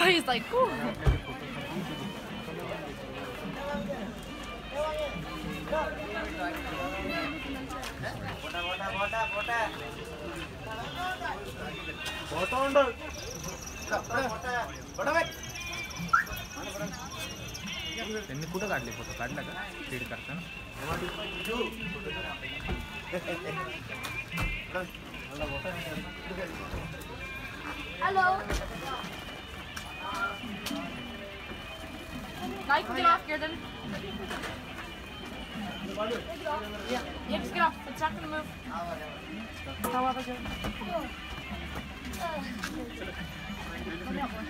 He's like, whew. त्यांनी कुठं काढले फोटो काढला का फीड करताना Hello. Now you can get off here then. Yeah, just get off. It's not gonna move. However good.